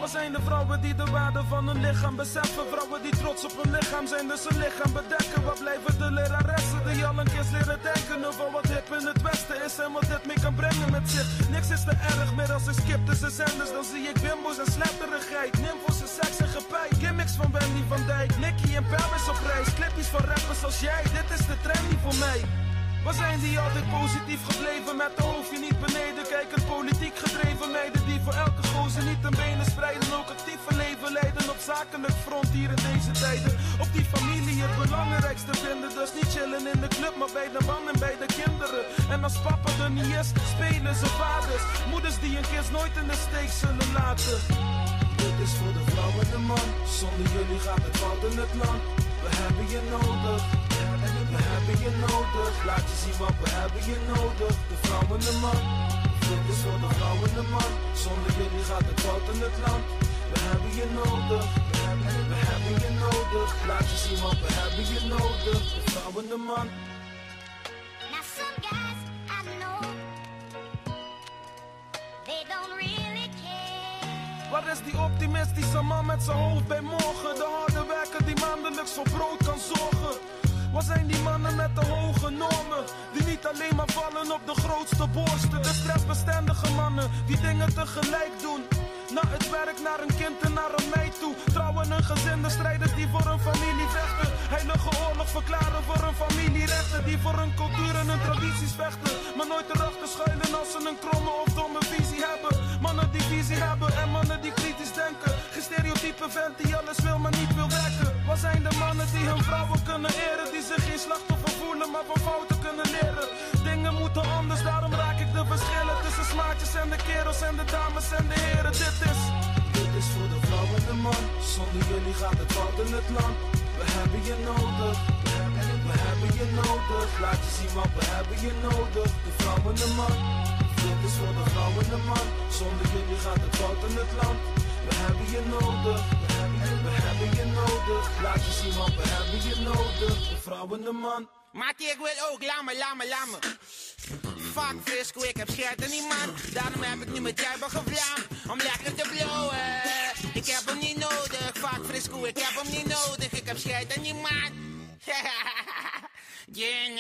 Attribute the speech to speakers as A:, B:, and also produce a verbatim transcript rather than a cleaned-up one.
A: Wat zijn de vrouwen die de waarde van hun lichaam beseffen? Vrouwen die trots op hun lichaam zijn, dus hun lichaam bedekken. Wat blijven de leraressen die al een keer leren denken over wat hip in het westen is en wat dit mee kan brengen met zich? Niks is te erg meer als ik skip tussen zenders. Dan zie ik bimbo's en sletterigheid, nymfos en seks en gepijt. Gimmicks van Wendy van Dijk, Nicky en Paris op reis. Clipjes van rappers als jij, dit is de trendy voor mij. Waar zijn die altijd positief gebleven met de hoofdje niet beneden? Kijkend politiek gedreven meiden die voor elke gozer niet een benen spreiden. Ook actieve leven leiden op zakelijk front hier in deze tijden. Op die familie het belangrijkste vinden. Dus niet chillen in de club, maar bij de man en bij de kinderen. En als papa er niet is, spelen ze vaders. Moeders die hun kids nooit in de steek zullen laten. Dit is voor de vrouw en de man. Zonder jullie gaat het fout in het land. We hebben je nodig. We hebben je nodig, laat je zien wat we hebben je nodig. De vrouw en de man, dit is voor de vrouw en de man. Zonder jullie gaat het fout in het land. We hebben je nodig, we hebben, we hebben je nodig. Laat je zien wat we hebben je nodig. De vrouw en de man.
B: Now some guys I know, they don't really care.
A: Waar is die optimistische man met zijn hoofd bij morgen? De harde werker die maandelijks voor brood kan zorgen. Waar zijn die mannen met de hoge normen? Die niet alleen maar vallen op de grootste borsten. De stressbestendige mannen die dingen tegelijk doen. Naar het werk, naar een kind en naar een meid toe. Trouwen een gezin, de strijders die voor hun familie vechten. Heilige oorlog verklaren voor hun familierechten. Die voor hun cultuur en hun tradities vechten. Maar nooit erachter schuilen als ze een kromme of domme visie hebben. Mannen die visie hebben en mannen die kritisch denken. Geen stereotype vent die alles wil maar niet wil werken. Waar zijn de mannen die hun vrouwen kunnen eren? Die zich geen slachtoffer voelen maar van fouten kunnen leren. Dingen moeten anders, daarom raak ik de verschillen tussen smaakjes en de kerels en de dames en de heren. Dit is, dit is voor de vrouw en de man. Zonder jullie gaat het fout in het land. We hebben je nodig, we hebben, we hebben je nodig. Laat je zien wat we hebben je nodig. De vrouw en de man. Dit is voor de vrouw en de man. Zonder jullie gaat het fout in het land. We hebben je nodig, we hebben, we hebben je nodig. Laat je zien wat we hebben je nodig. De vrouw en de man.
C: Mattie, ik wil ook lammen, lammen, lammen. Fuck Frisco, ik heb scherp aan die man. Daarom heb ik nu met jij gevlaamd. Om lekker te blowen. Ik heb hem niet nodig, fuck Frisco, ik heb hem niet nodig. Ik heb scherp aan die man. You